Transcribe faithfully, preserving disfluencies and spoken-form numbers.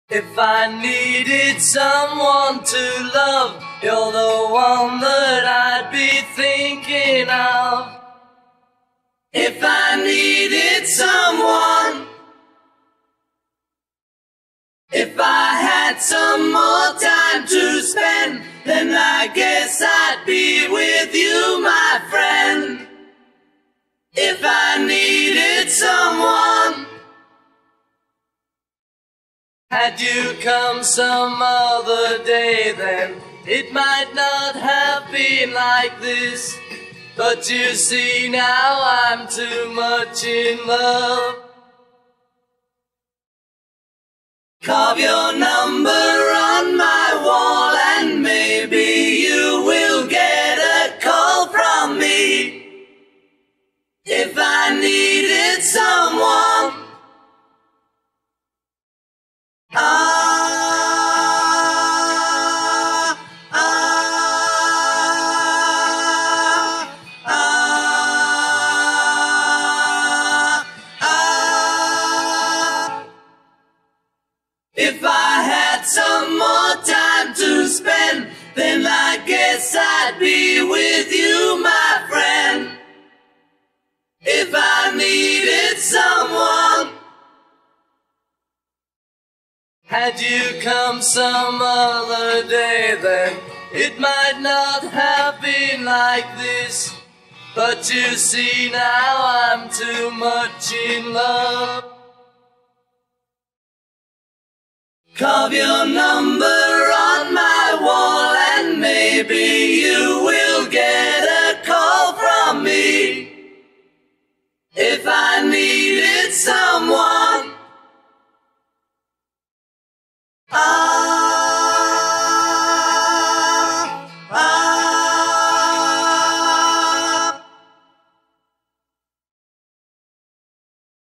If I needed someone to love, you're the one that I'd be thinking of. If I needed someone, if I had some more time to spend, then I guess I'd be with you, my friend. If I needed someone, had you come some other day, then it might not have been like this. But you see, now I'm too much in love. Carve your number on my wall, and maybe you will get a call from me. If I needed someone, ah, ah, ah, ah. If I had some more time to spend, then I guess I'd be with you, my friend. If I needed someone, had you come some other day, then it might not have been like this. But you see, now I'm too much in love. Carve your number